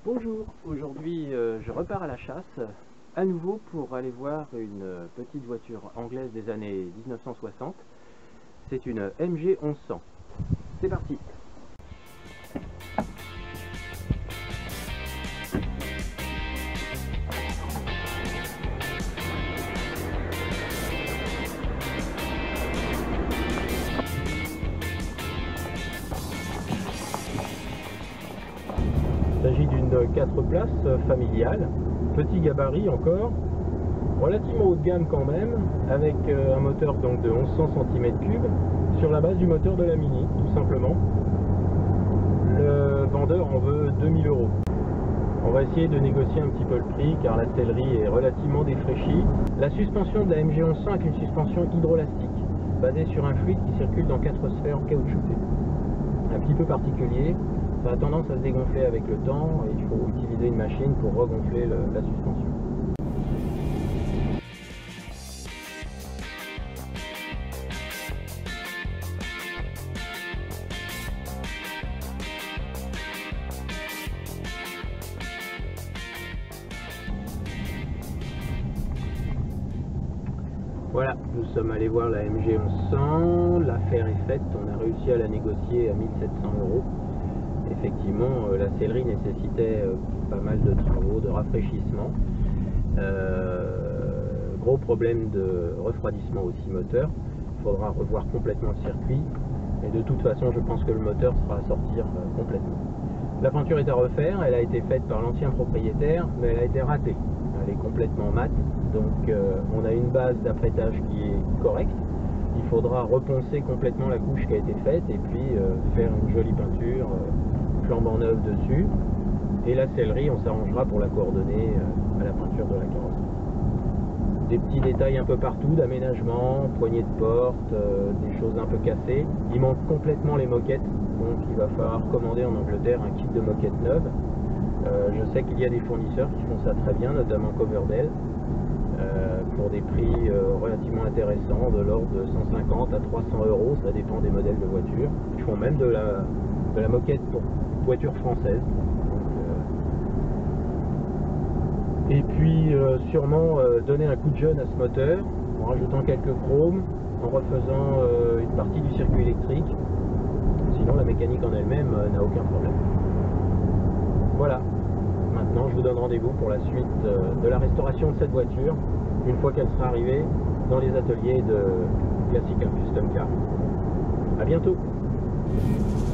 Bonjour, aujourd'hui je repars à la chasse, à nouveau pour aller voir une petite voiture anglaise des années 1960. C'est une MG 1100. C'est parti! Il s'agit d'une 4 places familiale, petit gabarit encore, relativement haut de gamme quand même, avec un moteur donc de 1100 cm3 sur la base du moteur de la Mini, tout simplement. Le vendeur en veut 2000 €. On va essayer de négocier un petit peu le prix car la sellerie est relativement défraîchie. La suspension de la MG 1100 est une suspension hydrolastique, basée sur un fluide qui circule dans 4 sphères caoutchoutées. Un petit peu particulier. Ça a tendance à se dégonfler avec le temps et il faut utiliser une machine pour regonfler la suspension. Voilà, nous sommes allés voir la MG 1100, l'affaire est faite, on a réussi à la négocier à 1700 €. Effectivement, la sellerie nécessitait pas mal de travaux, de rafraîchissement. Gros problème de refroidissement aussi moteur. Il faudra revoir complètement le circuit. Et de toute façon, je pense que le moteur sera à sortir complètement. La peinture est à refaire. Elle a été faite par l'ancien propriétaire, mais elle a été ratée. Elle est complètement mate. Donc on a une base d'apprêtage qui est correcte. Il faudra reponcer complètement la couche qui a été faite et puis faire une jolie peinture flambant neuve dessus. Et la sellerie, on s'arrangera pour la coordonner à la peinture de la carrosserie. Des petits détails un peu partout d'aménagement, poignées de porte, des choses un peu cassées. Il manque complètement les moquettes, donc il va falloir commander en Angleterre un kit de moquettes neuves. Je sais qu'il y a des fournisseurs qui font ça très bien, notamment Coverdell, pour des prix relativement intéressants, de l'ordre de 150 à 300 €, ça dépend des modèles de voiture. Ils font même de la moquette pour voiture française. Et puis sûrement donner un coup de jeune à ce moteur en rajoutant quelques chromes, en refaisant une partie du circuit électrique. Sinon la mécanique en elle-même n'a aucun problème. Voilà, maintenant je vous donne rendez-vous pour la suite de la restauration de cette voiture, une fois qu'elle sera arrivée dans les ateliers de Classical Custom Car. A bientôt!